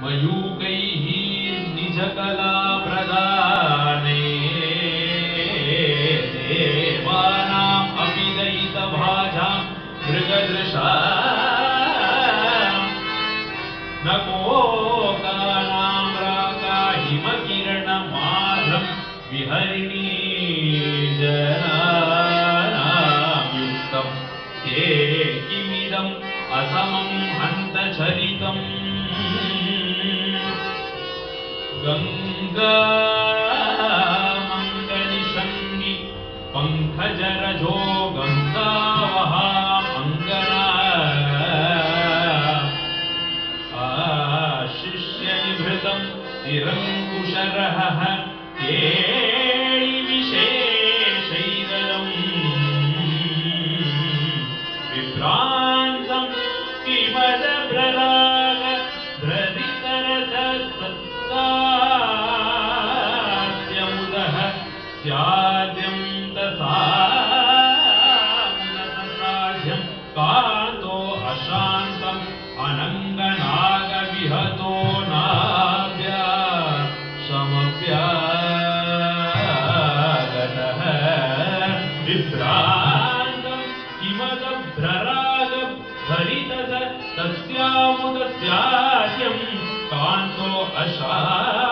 मयूकैः निजकला प्रदाने देवानाम् अपि दयितभाजां मृगदृशा नकोकानां राका हिमकिरणमार्धं विहरिणी जनानां युक्तं ते किमिदम् असमं हन्तचरितम् गंगा मंगनिषंगी पंकजरजो गंगावहा मंगना आशिष्यनिभृतं तिरंकुशरः केळि विशेषैरलम् विभ्रान्तं किमदभ्रराग भ्रदितरसत्तास्यमुदः स्याद्यं तथामुदतसाध्यं कान्तो अशान्तम् अनङ्गनागविहतो नाभ्या समव्यागतः विभ्रान्तं किमदभ्रराग भरितस तस्यामुदस्याद्यं कान्तो अशान्तम्